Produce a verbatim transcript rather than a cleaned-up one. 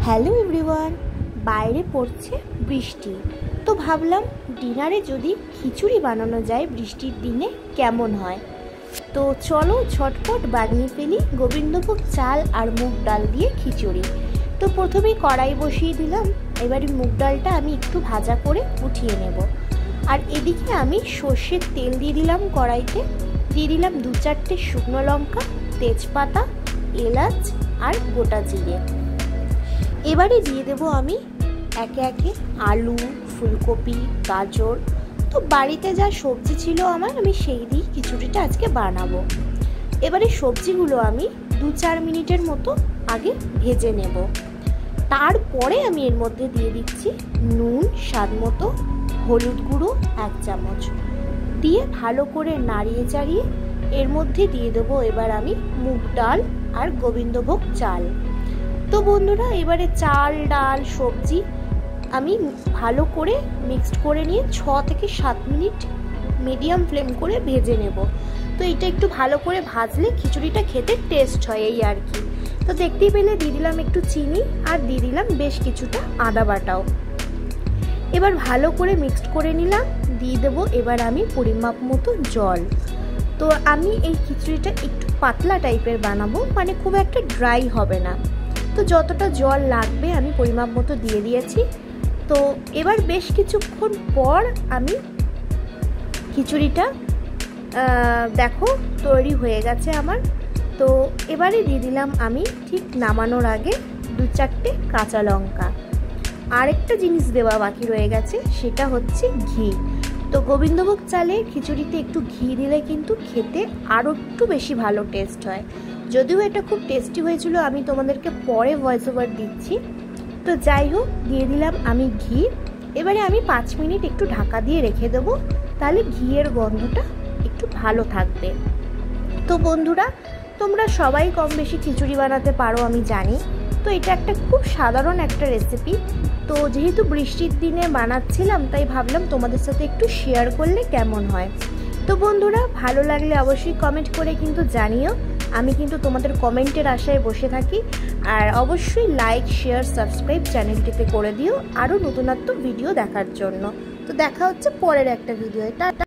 Hello everyone, বাইরে পড়ছে বৃষ্টি, তো ভাবলাম ডিনারে যদি খিচুড়ি বানানো যায় বৃষ্টির দিনে কেমন হয়। তো চলো ঝটপট বানিয়ে ফেলি গোবিন্দভোগ চাল আর মুগ ডাল দিয়ে খিচুড়ি। তো প্রথমেই কড়াই বসিয়ে দিলাম, এবারে মুগ ডালটা আমি একটু ভাজা করে উঠিয়ে নেব। আর এদিকে আমি সর্ষের তেল দিয়ে দিলাম কড়াইতে, দিয়ে দিলাম দু চারটে শুকনো লঙ্কা, তেজপাতা, এলাচ আর গোটা জিরে। এবারে দিয়ে দেব আমি একে একে আলু, ফুলকপি, গাজর। তো বাড়িতে যা সবজি ছিল আমার, আমি সেই দিয়ে খিচুড়িটা আজকে বানাবো। এবারে সবজিগুলো আমি দু চার মিনিটের মতো আগে ভেজে নেব। তারপরে আমি এর মধ্যে দিয়ে দিচ্ছি নুন স্বাদ মতো, হলুদ গুঁড়ো এক চামচ দিয়ে ভালো করে নাড়িয়ে চাড়িয়ে এর মধ্যে দিয়ে দেবো এবার আমি মুগ ডাল আর গোবিন্দভোগ চাল। তো বন্ধুরা, এবারে চাল ডাল সবজি আমি ভালো করে মিক্সড করে নিয়ে ছ থেকে সাত মিনিট মিডিয়াম ফ্লেম করে ভেজে নেব। তো এটা একটু ভালো করে ভাজলে খিচুড়িটা খেতে টেস্ট হয়, এই আর কি। তো দেখতেই পেলে দিয়ে দিলাম একটু চিনি আর দিয়ে দিলাম বেশ কিছুটা আদা বাটাও। এবার ভালো করে মিক্সড করে নিলাম, দিয়ে দেবো এবার আমি পরিমাপ মতো জল। তো আমি এই খিচুড়িটা একটু পাতলা টাইপের বানাবো, মানে খুব একটা ড্রাই হবে না। তো যতটা জল লাগবে আমি পরিমাপ মতো দিয়ে দিয়েছি। তো এবার বেশ কিছুক্ষণ পর আমি খিচুড়িটা দেখো তৈরি হয়ে গেছে আমার। তো এবারে দিয়ে দিলাম আমি ঠিক নামানোর আগে দু চারটে কাঁচা লঙ্কা। আরেকটা জিনিস দেওয়া বাকি রয়ে গেছে, সেটা হচ্ছে ঘি। তো গোবিন্দভোগ চালের খিচুড়িতে একটু ঘি দিলে কিন্তু খেতে আরও একটু বেশি ভালো টেস্ট হয়। যদিও এটা খুব টেস্টি হয়েছিল, আমি তোমাদেরকে পরে ভয়েস ওভার দিচ্ছি। তো যাই হোক, দিয়ে দিলাম আমি ঘি। এবারে আমি পাঁচ মিনিট একটু ঢাকা দিয়ে রেখে দেবো, তাহলে ঘিয়ের গন্ধটা একটু ভালো থাকবে। তো বন্ধুরা, তোমরা সবাই কম বেশি খিচুড়ি বানাতে পারো আমি জানি। তো এটা একটা খুব সাধারণ একটা রেসিপি। তো যেহেতু বৃষ্টির দিনে বানাচ্ছিলাম, তাই ভাবলাম তোমাদের সাথে একটু শেয়ার করলে কেমন হয়। তো বন্ধুরা, ভালো লাগলে অবশ্যই কমেন্ট করে কিন্তু জানিও। আমি কিন্তু তোমাদের কমেন্টের আশায় বসে থাকি। আর অবশ্যই লাইক, শেয়ার, সাবস্ক্রাইব চ্যানেলটিতে করে দিও আরও নতুনত্ব ভিডিও দেখার জন্য। তো দেখা হচ্ছে পরের একটা ভিডিও। টাটা।